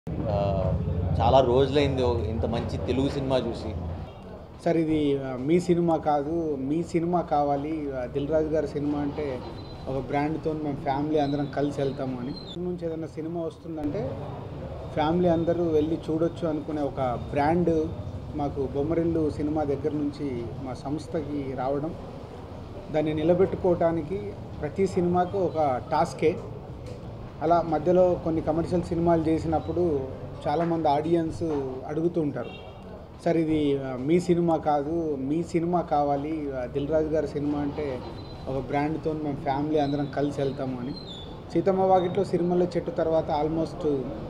ఆహ్, చాలా రోజులైంది ఇంత మంచి తెలుగు సినిమా చూసి. సార్ ఇది మీ సినిమా కాదు, మీ సినిమా కావాలి. దిల్ రాజు గారి సినిమా అంటే ఒక బ్రాండ్‌తోని మేము ఫ్యామిలీ అందరం కలిసి వెళ్తాము అని. నుంచి ఏదైనా సినిమా వస్తుందంటే ఫ్యామిలీ అందరూ వెళ్ళి చూడొచ్చు అనుకునే ఒక బ్రాండ్ మాకు బొమ్మరిల్లు సినిమా దగ్గర నుంచి మా సంస్థకి రావడం, దాన్ని నిలబెట్టుకోవటానికి ప్రతి సినిమాకు ఒక టాస్కే. అలా మధ్యలో కొన్ని కమర్షియల్ సినిమాలు చేసినప్పుడు చాలామంది ఆడియన్స్ అడుగుతూ ఉంటారు, సార్ ఇది మీ సినిమా కాదు, మీ సినిమా కావాలి. దిల్ రాజు గారి సినిమా అంటే ఒక బ్రాండ్‌తో మేము ఫ్యామిలీ అందరం కలిసి వెళ్తాము అని. సీతమ్మ వాకిట్లో సిరిమల్లె చెట్టు తర్వాత ఆల్మోస్ట్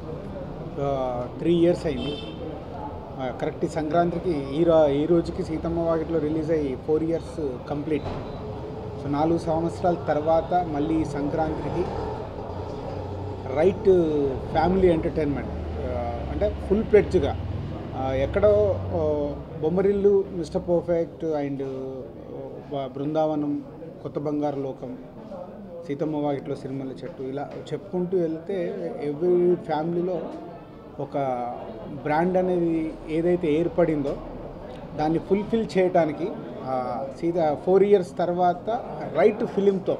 3 ఇయర్స్ అయింది. కరెక్ట్ సంక్రాంతికి ఈ రోజుకి సీతమ్మ వాకిట్లో రిలీజ్ అయ్యి 4 ఇయర్స్ కంప్లీట్. సో 4 సంవత్సరాల తర్వాత మళ్ళీ సంక్రాంతికి రైట్ ఫ్యామిలీ ఎంటర్టైన్మెంట్, అంటే ఫుల్ ప్లెడ్జ్గా ఎక్కడో Bommarillu, mister perfect and Brindavanam, Kotha Bangaru లోకం, సీతమ్మ వాకిట్లో సిరిమల్లె చెట్టు ఇలా చెప్పుకుంటూ వెళ్తే ఎవ్రీ ఫ్యామిలీలో ఒక బ్రాండ్ అనేది ఏదైతే ఏర్పడిందో దాన్ని ఫుల్ఫిల్ చేయడానికి 4 ఇయర్స్ తర్వాత రైట్ ఫిలింతో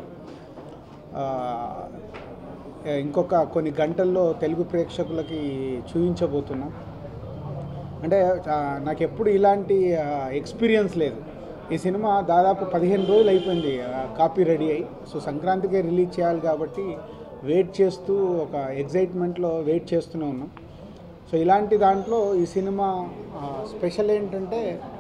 ఇంకొక కొన్ని గంటల్లో తెలుగు ప్రేక్షకులకి చూపించబోతున్నాం. అంటే నాకు ఎప్పుడు ఇలాంటి ఎక్స్పీరియన్స్ లేదు. ఈ సినిమా దాదాపు 15 రోజులు అయిపోయింది కాపీ రెడీ అయ్యి. సో సంక్రాంతికే రిలీజ్ చేయాలి కాబట్టి వెయిట్ చేస్తూ ఒక ఎగ్జైట్మెంట్లో వెయిట్ చేస్తూనే ఉన్నాం. సో ఇలాంటి దాంట్లో ఈ సినిమా స్పెషల్ ఏంటంటే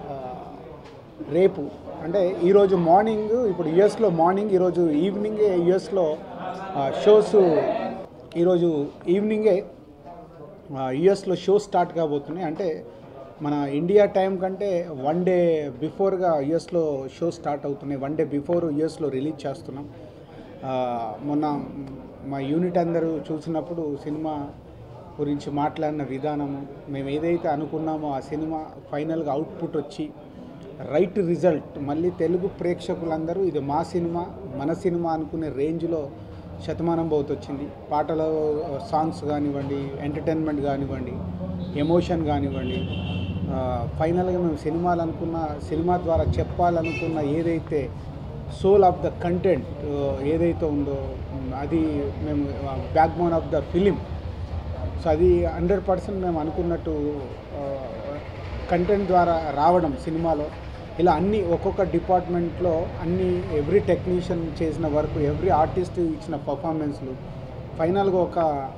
రేపు అంటే ఈరోజు మార్నింగ్, ఇప్పుడు యుఎస్లో మార్నింగ్, ఈరోజు ఈవినింగే యుఎస్లో షోస్, ఈరోజు ఈవినింగే యుఎస్లో షోస్ స్టార్ట్ కాబోతున్నాయి. అంటే మన ఇండియా టైం కంటే 1 డే బిఫోర్గా యుఎస్లో షోస్ స్టార్ట్ అవుతున్నాయి. 1 డే బిఫోర్ యుఎస్లో రిలీజ్ చేస్తున్నాం. మొన్న మా యూనిట్ అందరూ చూసినప్పుడు సినిమా గురించి మాట్లాడిన విధానము, మేము ఏదైతే అనుకున్నామో ఆ సినిమా ఫైనల్గా అవుట్పుట్ వచ్చి రైట్ రిజల్ట్, మళ్ళీ తెలుగు ప్రేక్షకులందరూ ఇది మా సినిమా, మన సినిమా అనుకునే రేంజ్లో శతమానం భవతి వచ్చింది. పాటల సాంగ్స్ కానివ్వండి, ఎంటర్టైన్మెంట్ కానివ్వండి, ఎమోషన్ కానివ్వండి, ఫైనల్గా మేము సినిమా ద్వారా చెప్పాలనుకున్న ఏదైతే సోల్ ఆఫ్ ద కంటెంట్ ఏదైతే ఉందో అది మేము backbone of the film. So అది 100% మేము అనుకున్నట్టు కంటెంట్ ద్వారా రావడం సినిమాలో. ఇలా అన్ని ఒక్కొక్క డిపార్ట్మెంట్లో అన్ని ఎవ్రీ టెక్నీషియన్ చేసిన వర్క్, ఎవ్రీ ఆర్టిస్ట్ ఇచ్చిన పర్ఫార్మెన్స్లు, ఫైనల్గా ఒక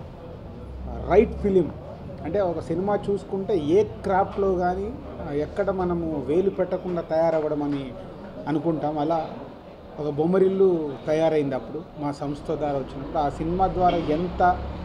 రైట్ ఫిలిం. అంటే ఒక సినిమా చూసుకుంటే ఏ క్రాఫ్ట్లో కానీ ఎక్కడ మనము వేలు పెట్టకుండా తయారవ్వడం అని అనుకుంటాం. అలా ఒక బొమ్మరిల్లు తయారైంది అప్పుడు మా సంస్థ ద్వారా వచ్చినప్పుడు. ఆ సినిమా ద్వారా ఎంత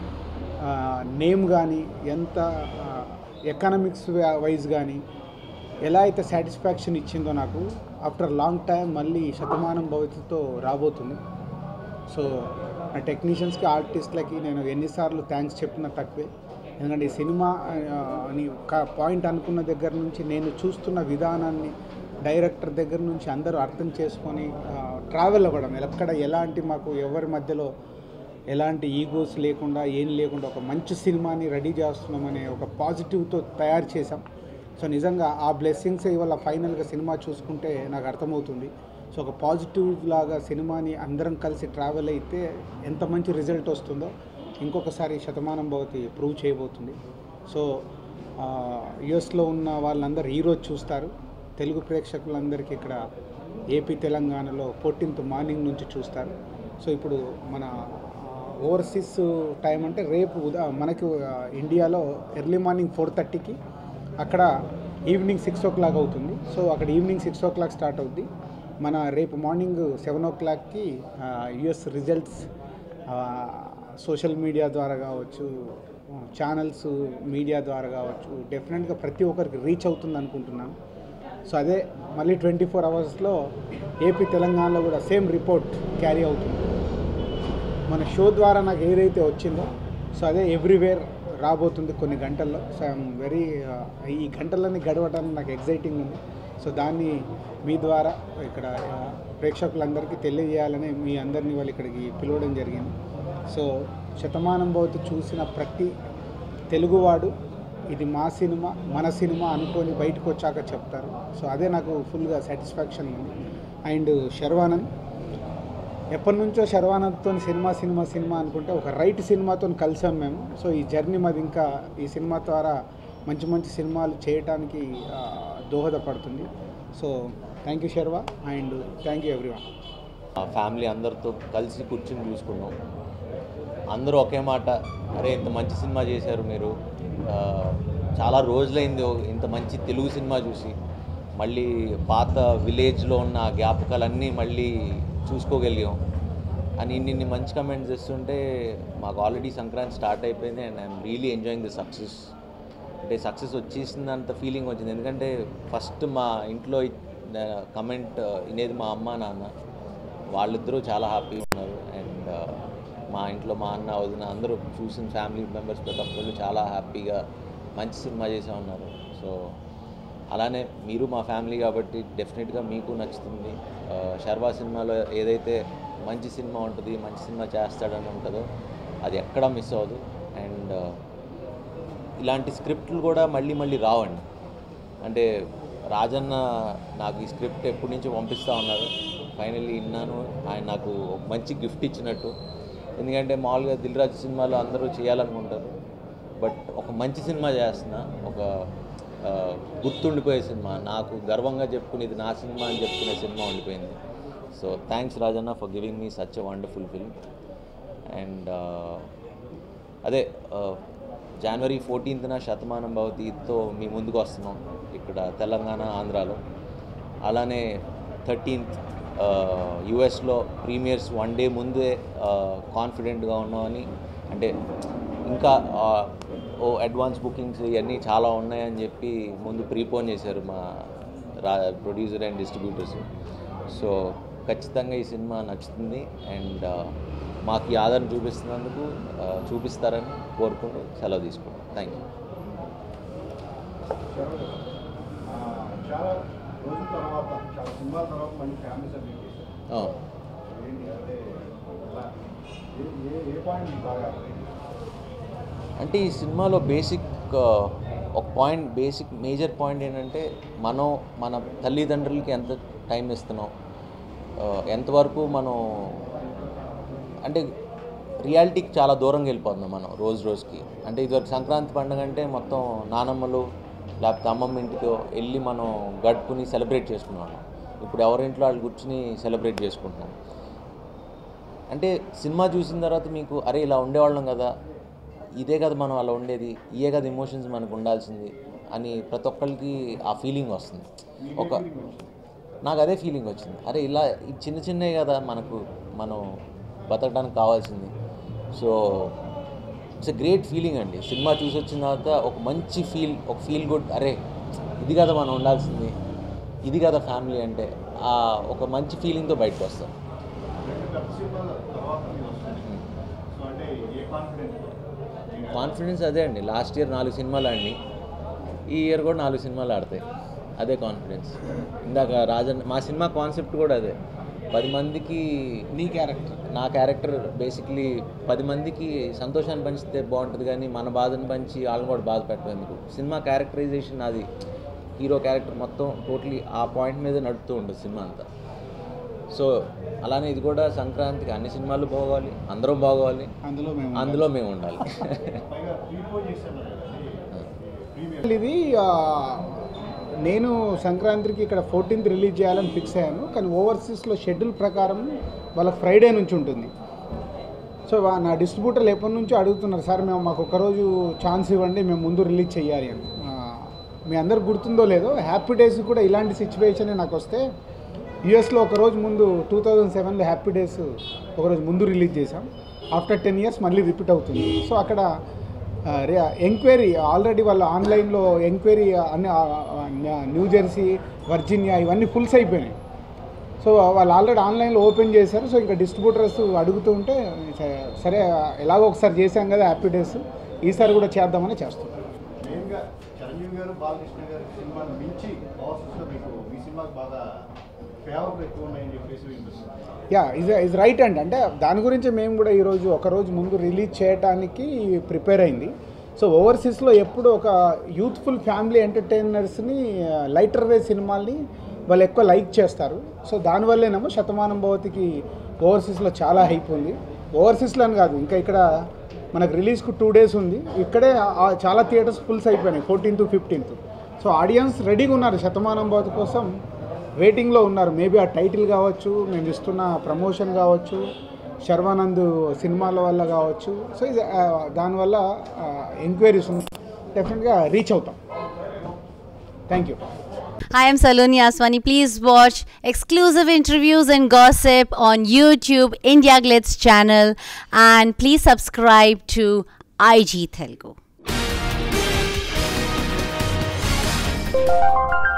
నేమ్ కానీ, ఎంత ఎకనామిక్స్ వైజ్ కానీ ఎలా అయితే సాటిస్ఫాక్షన్ ఇచ్చిందో నాకు ఆఫ్టర్ లాంగ్ టైం మళ్ళీ శతమానం భవతితో రాబోతుంది. సో ఆ టెక్నీషియన్స్కి, ఆర్టిస్ట్లకి నేను ఎన్నిసార్లు థ్యాంక్స్ చెప్పినా తక్కువే. ఎందుకంటే ఈ సినిమా అని ఒక పాయింట్ అనుకున్న దగ్గర నుంచి నేను చూస్తున్న విధానాన్ని డైరెక్టర్ దగ్గర నుంచి అందరూ అర్థం చేసుకొని ట్రావెల్ అవ్వడం, ఎక్కడ ఎలాంటి మాకు ఎవరి మధ్యలో ఎలాంటి ఈగోస్ లేకుండా ఏం లేకుండా ఒక మంచి సినిమాని రెడీ చేస్తున్నామనే ఒక పాజిటివ్తో తయారు చేసాం. సో నిజంగా ఆ బ్లెస్సింగ్స్ ఇవాళ ఫైనల్గా సినిమా చూసుకుంటే నాకు అర్థమవుతుంది. సో ఒక పాజిటివ్ లాగా సినిమాని అందరం కలిసి ట్రావెల్ అయితే ఎంత మంచి రిజల్ట్ వస్తుందో ఇంకొకసారి శతమానం భవతి ప్రూవ్ చేయబోతుంది. సో యుఎస్లో ఉన్న వాళ్ళందరూ ఈరోజు చూస్తారు. తెలుగు ప్రేక్షకులందరికీ ఇక్కడ ఏపీ తెలంగాణలో 14th మార్నింగ్ నుంచి చూస్తారు. సో ఇప్పుడు మన ఓవర్సీస్ టైం అంటే రేపు మనకు ఇండియాలో ఎర్లీ మార్నింగ్ 4:30కి, అక్కడ ఈవినింగ్ 6 o'clock అవుతుంది. సో అక్కడ ఈవినింగ్ 6 o'clock స్టార్ట్ అవుద్ది. మన రేపు మార్నింగ్ 7 o'clockకి యుఎస్ రిజల్ట్స్ సోషల్ మీడియా ద్వారా కావచ్చు, ఛానల్స్ మీడియా ద్వారా కావచ్చు, డెఫినెట్గా ప్రతి ఒక్కరికి రీచ్ అవుతుంది అనుకుంటున్నాను. సో అదే మళ్ళీ 24 అవర్స్లో ఏపీ తెలంగాణలో కూడా సేమ్ రిపోర్ట్ క్యారీ అవుతుంది. మన షో ద్వారా నాకు ఏదైతే వచ్చిందో సో అదే ఎవ్రీవేర్ రాబోతుంది కొన్ని గంటల్లో. సో ఐఎమ్ వెరీ ఈ గంటలన్నీ గడవటానికి నాకు ఎగ్జైటింగ్ ఉంది. సో దాన్ని మీ ద్వారా ఇక్కడ ప్రేక్షకులందరికీ తెలియజేయాలని మీ అందరినీ వాళ్ళు ఇక్కడికి పిలవడం జరిగింది. సో శతమానం భవతి చూసిన ప్రతి తెలుగువాడు ఇది మా సినిమా మన సినిమా అనుకొని బయటకు వచ్చాక చెప్తారు. సో అదే నాకు ఫుల్గా సాటిస్ఫాక్షన్ ఉంది. అండ్ శర్వానంద్ ఎప్పటి నుంచో శర్వానంద్తో సినిమా అనుకుంటే ఒక రైట్ సినిమాతో కలిసాం మేము. సో ఈ జర్నీ మాది ఇంకా ఈ సినిమా ద్వారా మంచి మంచి సినిమాలు చేయడానికి దోహదపడుతుంది. So thank you Sharwa and thank you everyone. Family అందరితో కలిసి కూర్చుని చూసుకున్నాం. అందరూ ఒకే మాట, అరే ఇంత మంచి సినిమా చేశారు మీరు, చాలా రోజులైంది ఇంత మంచి తెలుగు సినిమా చూసి, మళ్ళీ పాత విలేజ్లో ఉన్న జ్ఞాపకాలన్నీ మళ్ళీ చూసుకోగలిగాం అని ఇన్ని మంచి కమెంట్స్ ఇస్తుంటే మాకు ఆల్రెడీ సంక్రాంతి స్టార్ట్ అయిపోయింది. And I'm really enjoying the success. అంటే సక్సెస్ వచ్చేసిందంత ఫీలింగ్ వచ్చింది. ఎందుకంటే ఫస్ట్ మా ఇంట్లో కమెంట్ వినేది మా అమ్మ నాన్న, వాళ్ళిద్దరూ చాలా హ్యాపీగా ఉన్నారు. అండ్ మా ఇంట్లో మా అన్న వదిన అందరూ చూసిన ఫ్యామిలీ మెంబర్స్ ప్రతి ఒక్కళ్ళు చాలా హ్యాపీగా మంచి సినిమా చేసే ఉన్నారు. సో అలానే మీరు మా ఫ్యామిలీ కాబట్టి డెఫినెట్గా మీకు నచ్చుతుంది. శర్వా సినిమాలో ఏదైతే మంచి సినిమా ఉంటుంది, మంచి సినిమా చేస్తాడని ఉంటుందో అది ఎక్కడా మిస్ అవ్వదు. అండ్ ఇలాంటి స్క్రిప్ట్లు కూడా మళ్ళీ రావండి. అంటే రాజన్న నాకు ఈ స్క్రిప్ట్ ఎప్పటి నుంచో పంపిస్తూ ఉన్నారు. ఫైనల్లీ విన్నాను, ఆయన నాకు ఒక మంచి గిఫ్ట్ ఇచ్చినట్టు. ఎందుకంటే మామూలుగా దిల్ రాజు సినిమాలో అందరూ చేయాలనుకుంటారు, బట్ ఒక మంచి సినిమా చేస్తున్నా, ఒక గుర్తుండిపోయే సినిమా, నాకు గర్వంగా చెప్పుకుని ఇది నా సినిమా అని చెప్పుకునే సినిమా ఉండిపోయింది. So thanks Rajanna for giving me such a wonderful film. And అదే జనవరి 14న శతమానం భవతితో మీ ముందుకు వస్తున్నాం ఇక్కడ తెలంగాణ ఆంధ్రాలో. అలానే 13th యుఎస్లో ప్రీమియర్స్ 1 day ముందే కాన్ఫిడెంట్గా ఉన్నామని, అంటే ఇంకా అడ్వాన్స్ బుకింగ్స్ ఇవన్నీ చాలా ఉన్నాయని చెప్పి ముందు ప్రీపోన్ చేశారు మా ప్రొడ్యూసర్ అండ్ డిస్ట్రిబ్యూటర్స్. సో ఖచ్చితంగా ఈ సినిమా నచ్చుతుంది అండ్ మాకు ఈ ఆదరణ చూపిస్తున్నందుకు చూపిస్తారని కోరుకుంటూ సెలవు తీసుకుంటాం. Thank you. చాలా రోజుల తర్వాత, చాలా సినిమాల తర్వాత మళ్ళీ ఫ్యామిలీ సబ్జెక్ట్ చేశారు. ఏ పాయింట్ బాగా అంటే ఈ సినిమాలో బేసిక్ మేజర్ పాయింట్ ఏంటంటే మనం మన తల్లిదండ్రులకి ఎంత టైం ఇస్తున్నాం, ఎంతవరకు మనం అంటే రియాలిటీకి చాలా దూరంగా వెళ్ళిపోతున్నాం మనం రోజుకి. అంటే ఇదివరకు సంక్రాంతి పండుగ అంటే మొత్తం నానమ్మలు లేకపోతే అమ్మమ్మ ఇంటికి వెళ్ళి మనం గడుపుకుని సెలబ్రేట్ చేసుకున్నాం. ఇప్పుడు ఎవరింట్లో వాళ్ళు కూర్చుని సెలబ్రేట్ చేసుకుంటున్నాం. అంటే సినిమా చూసిన తర్వాత మీకు అరే ఇలా ఉండేవాళ్ళం కదా, ఇదే కదా మనం అలా ఉండేది, ఇయే కదా ఎమోషన్స్ మనకు ఉండాల్సింది అని ప్రతి ఒక్కరికి ఆ ఫీలింగ్ వస్తుంది. నాకు అదే ఫీలింగ్ వచ్చింది, అరే ఇలా చిన్నవే కదా మనం బతకడానికి కావాల్సింది. So it's a great feeling అండి. సినిమా చూసి వచ్చిన తర్వాత ఒక మంచి ఫీల్ గుడ్, అరే ఇది కదా మనం ఉండాల్సింది, ఇది కదా ఫ్యామిలీ అంటే, ఒక మంచి ఫీలింగ్తో బయటకు వస్తాం. కాన్ఫిడెన్స్ అదే అండి, లాస్ట్ ఇయర్ 4 సినిమాలు ఆడిని, ఈ ఇయర్ కూడా 4 సినిమాలు ఆడతాయి, అదే కాన్ఫిడెన్స్. ఇందాక మా సినిమా కాన్సెప్ట్ కూడా అదే, 10 మందికి నా క్యారెక్టర్ బేసిక్లీ 10 మందికి సంతోషాన్ని పంచితే బాగుంటుంది, కానీ మన బాధను పంచి వాళ్ళని కూడా బాధ పెట్టడం ఎందుకు. సినిమా క్యారెక్టరైజేషన్ అది, హీరో క్యారెక్టర్ మొత్తం టోటలీ ఆ పాయింట్ మీద నడుపుతూ ఉంటుంది సినిమా అంతా. సో అలానే ఇది కూడా సంక్రాంతికి అన్ని సినిమాలు బాగోవాలి, అందరం బాగోవాలి, అందులో మేము ఉండాలి. ఇది నేను సంక్రాంతికి ఇక్కడ 14th రిలీజ్ చేయాలని ఫిక్స్ అయ్యాను, కానీ ఓవర్సీస్లో షెడ్యూల్ ప్రకారం వాళ్ళకి ఫ్రైడే నుంచి ఉంటుంది. సో నా డిస్ట్రిబ్యూటర్లు ఎప్పటి నుంచో అడుగుతున్నారు, సార్ మాకు ఒక్కరోజు ఛాన్స్ ఇవ్వండి, మేము ముందు రిలీజ్ చేయాలి అని. మీ అందరికి గుర్తుందో లేదో, హ్యాపీ డేస్ కూడా ఇలాంటి సిచ్యువేషన్ నాకు వస్తే యూఎస్లో ఒకరోజు ముందు 2007లో హ్యాపీ డేస్ ఒకరోజు ముందు రిలీజ్ చేసాం. ఆఫ్టర్ 10 years మళ్ళీ రిపీట్ అవుతుంది. సో అక్కడ ఎంక్వైరీ ఆల్రెడీ వాళ్ళు ఆన్లైన్లో ఎంక్వైరీ అన్ని న్యూ జెర్సీ, వర్జీనియా ఇవన్నీ ఫుల్స్ అయిపోయినాయి. సో వాళ్ళు ఆల్రెడీ ఆన్లైన్లో ఓపెన్ చేశారు. సో ఇంకా డిస్ట్రిబ్యూటర్స్ అడుగుతూ ఉంటే సరే ఎలాగో ఒకసారి చేశాం కదా హ్యాపీ డేస్, ఈసారి కూడా చేద్దామని చేస్తున్నాం. మెయిన్గా చిరంజీవి గారు, బాలకృష్ణ గారి సినిమాను మించి మీకు ఈ సినిమాకి బాగా ఫేవర్ ఎక్కువ ఉన్నాయని చెప్పేసి ఇస్ రైట్ అండి. అంటే దాని గురించి మేము కూడా ఈరోజు ఒకరోజు ముందు రిలీజ్ చేయడానికి ప్రిపేర్ అయింది. సో ఓవర్సీస్లో ఎప్పుడు ఒక యూత్ఫుల్ ఫ్యామిలీ ఎంటర్టైనర్స్ని లైటర్ వే సినిమాల్ని వాళ్ళు ఎక్కువ లైక్ చేస్తారు. సో దానివల్లేనేమో శతమానం భవతికి ఓవర్సీస్లో చాలా హైప్ ఉంది. ఓవర్సీస్లో అని కాదు, ఇంకా ఇక్కడ మనకు రిలీజ్కు 2 days ఉంది. ఇక్కడే చాలా థియేటర్స్ ఫుల్స్ అయిపోయినాయి 14th to 15th. So audience రెడీగా ఉన్నారు, శతమానం భవతి కోసం వెయిటింగ్లో ఉన్నారు. మేబీ ఆ టైటిల్ కావచ్చు, మేము ఇస్తున్న ప్రమోషన్ కావచ్చు, శర్వానంద్ సినిమాల వల్ల కావచ్చు. సో ఇది దానివల్ల ఎంక్వైరీస్ ఉన్నాయి, డెఫినెట్గా రీచ్ అవుతాం. Thank you. Hi, I'm Saloni Aswani. Please watch exclusive interviews and gossip on YouTube, India Glitz channel, and please subscribe to IG Telugu.